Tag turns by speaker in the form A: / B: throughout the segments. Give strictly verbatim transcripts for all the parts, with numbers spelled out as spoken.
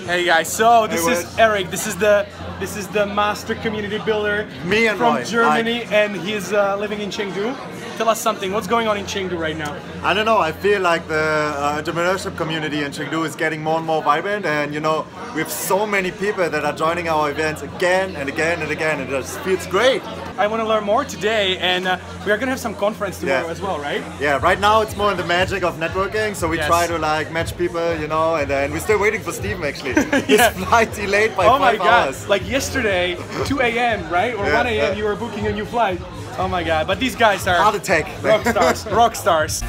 A: Hey guys, so this
B: hey,
A: is Eric. This is the this is the master community builder
B: Me and
A: from
B: Roy.
A: Germany,
B: I...
A: and he's uh, living in Chengdu. Tell us something. What's going on in Chengdu right now?
B: I don't know. I feel like the uh, entrepreneurship community in Chengdu is getting more and more vibrant, and you know, we have so many people that are joining our events again and again and again, and it just feels great.
A: I want to learn more today, and uh, we are gonna have some conference tomorrow
B: yeah.
A: as well, right?
B: Yeah. Right now, it's more in the magic of networking, so we
A: yes.
B: try to like match people, you know, and then we're still waiting for Steven actually.
A: yeah.
B: His flight delayed by
A: oh
B: five
A: my God.
B: hours.
A: Like yesterday, two A M right, or
B: yeah,
A: one A M
B: yeah.
A: you were booking a new flight. Oh my God! But these guys are
B: heart attack.
A: rock stars. Rock stars.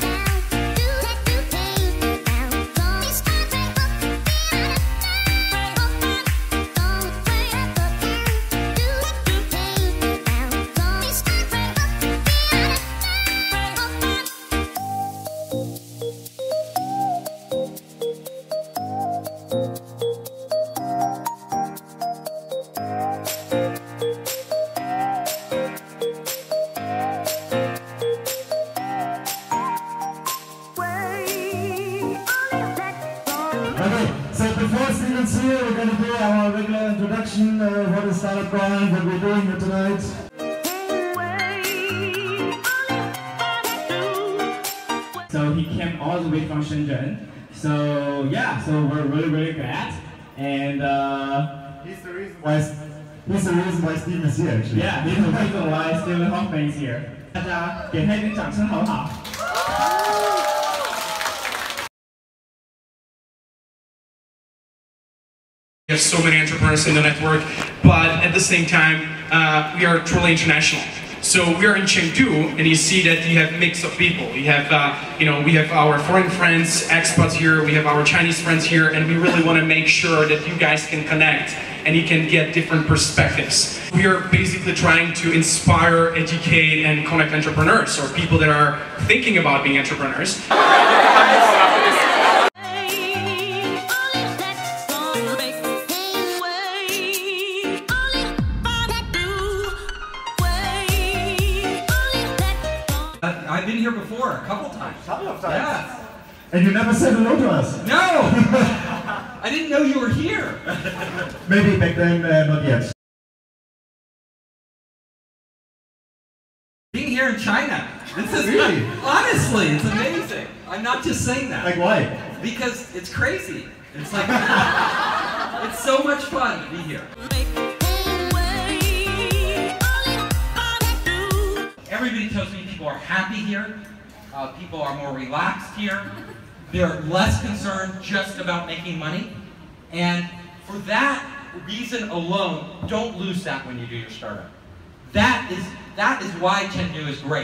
C: Okay, so before Steven's here, we're going to do our regular introduction, uh, what is Startup Grind, what we're doing here tonight.
D: So he came all the way from Shenzhen. So yeah, so we're really, really glad. And uh,
B: he's the reason why
C: he's the reason why Steven is here actually.
D: Yeah, he's the reason why Steven Hoffman is here. 大家给他一点掌声好不好？
E: We have so many entrepreneurs in the network, but at the same time, uh, we are truly international. So we are in Chengdu, and you see that you have a mix of people. You have, uh, you know, we have our foreign friends, expats here. We have our Chinese friends here, and we really want to make sure that you guys can connect and you can get different perspectives. We are basically trying to inspire, educate, and connect entrepreneurs or people that are thinking about being entrepreneurs.
F: I've been here before, a couple times.
B: A couple of times.
F: Yeah.
C: And you never said hello to us.
F: No! I didn't know you were here.
C: Maybe back then, uh, not yet.
F: Being here in China, this is
C: really?
F: honestly, it's amazing. I'm not just saying that.
C: Like why?
F: Because it's crazy. It's like, it's so much fun to be here. Everybody tells me people are happy here, uh, people are more relaxed here, they're less concerned just about making money, and for that reason alone, don't lose that when you do your startup. That is, that is why Chengdu is great.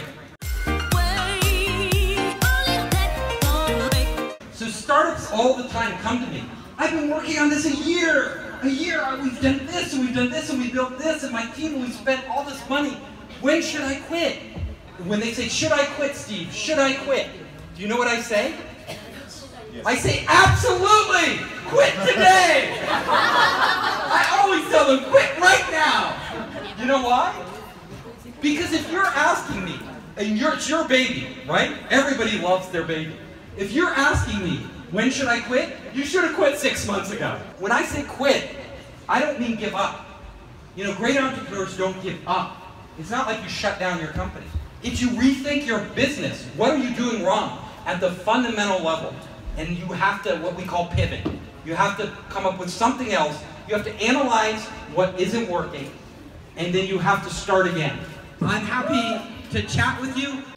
F: So startups all the time come to me. I've been working on this a year, a year, we've done this and we've done this and we built this and my team and we spent all this money. When should I quit? When they say, should I quit, Steve? Should I quit? Do you know what I say? Yes. I say, absolutely! Quit today! I always tell them, quit right now! You know why? Because if you're asking me, and you're, it's your baby, right? Everybody loves their baby. If you're asking me, when should I quit? You should have quit six months ago. When I say quit, I don't mean give up. You know, great entrepreneurs don't give up. It's not like you shut down your company. It's you rethink your business. What are you doing wrong at the fundamental level? And you have to, what we call pivot. You have to come up with something else. You have to analyze what isn't working, and then you have to start again. I'm happy to chat with you.